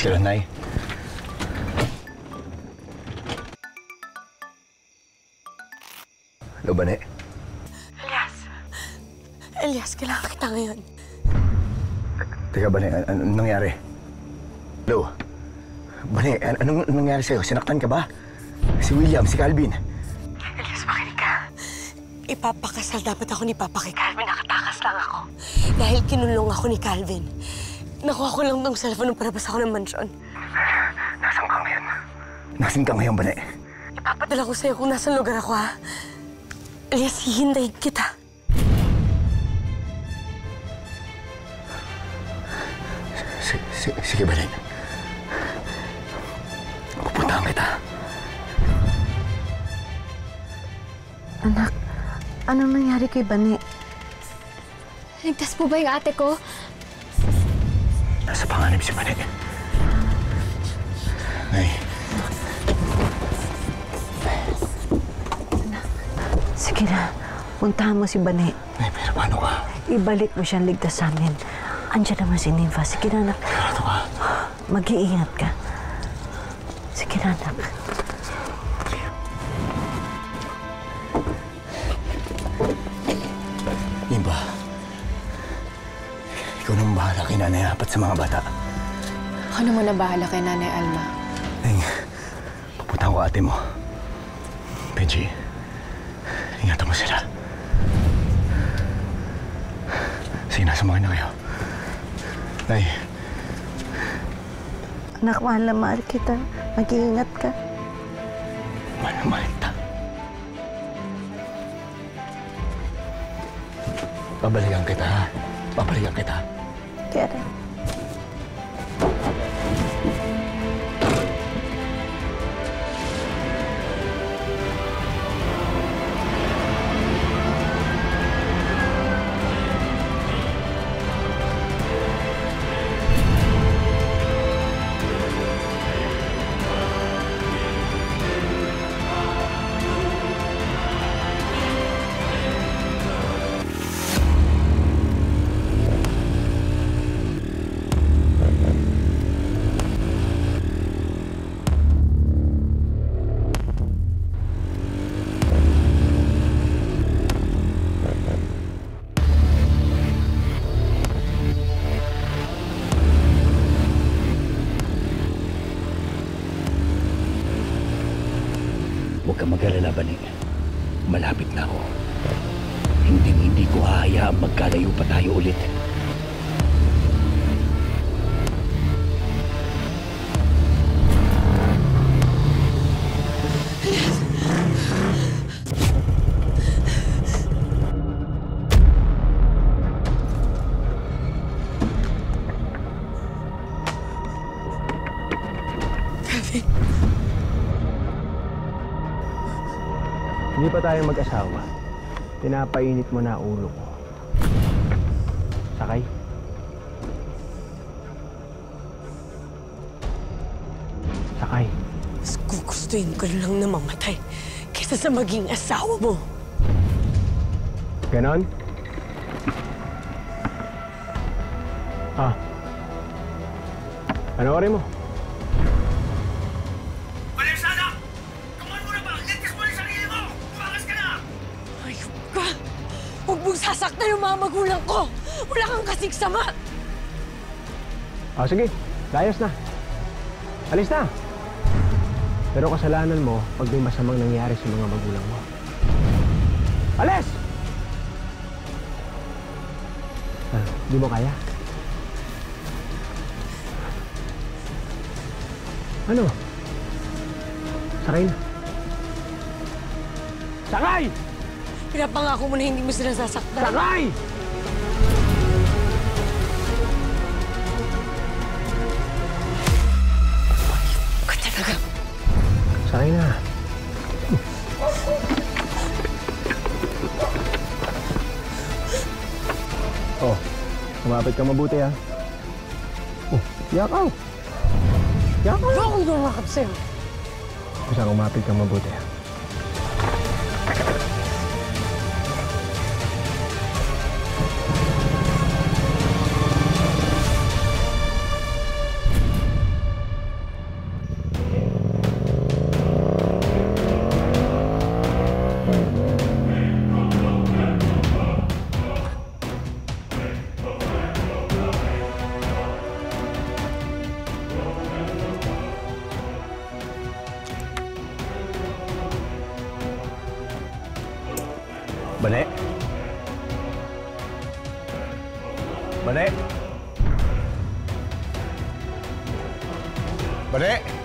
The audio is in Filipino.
Ayos ka lang, Nay. Hello, Bane. Elias, kailangan kita ngayon. Teka, Bane, anong nangyari? Hello? Bane, anong nangyari sa'yo? Sinaktan ka ba? Si William, si Calvin. Elias, makinig ka. Ipapakasal dapat ako ni Papa kay Calvin. Nakatakas lang ako. Dahil kinulong ako ni Calvin. Nakuha ko lang tong cellphone nung palabas ako ng mansyon. Nasaan ka ngayon? Nasaan ka ngayon, Bane? Ipapadala ko sa'yo kung nasan lugar ako, ha? Elias, hihintayin kita. Sige, Bane. Pupuntahan kita. Anak, anong nangyari kay Bane? Ligtas po ba yung ate ko? Nasa panganib si Bane. Nay. Sige na, puntahan mo si Bane. Nay, pero paano ka? Ibalik mo siyang ligtas sa amin. Andiyan naman si Nympha. Sige na, anak. Sigurado ka? Mag-iingat ka. Sige na, anak. Nympha, ikaw nang bahala kay Nanay Apat sa mga bata. Ako naman na bahala kay Nanay Alma. Nay, pupunta ko ate mo. Benji, ingatan mo sila. Sige na, sumakay na kayo. Nay. Anak, mahal na mahal kita. Mag-iingat ka. Mahal na mahal kita. Babalikan kita, ha? Babalikan kita. Kaya Huwag kang mag-alala, Bane. Malapit na ako. Hindi ko hahayaang magkalayo pa tayo ulit. Hindi pa tayo mag-asawa. Pinapainit mo na ulo ko. Sakay? Sakay. Mas gugustuhin ko lang na mamatay kaysa sa maging asawa mo. Ganon? Ah. Panoorin mo. Huwag mong sasaktan yung mga magulang ko! Wala kang kasing sama! Sige. Layas na. Alis na. Pero kasalanan mo pag may masamang nangyari sa mga magulang mo. Alis! Di mo kaya? Ano? Sakay na. Sakay! Pinapangako mo na hindi mo sila sasaktan. Sakay! Ka talaga. Sakay na. Oh, lumapit ka mabuti, ha? Oh, yakaw. Yakaw. Ako yung lumakap sa'yo. Basta lumapit ka mabuti, ha? Bane? Bane? Bane?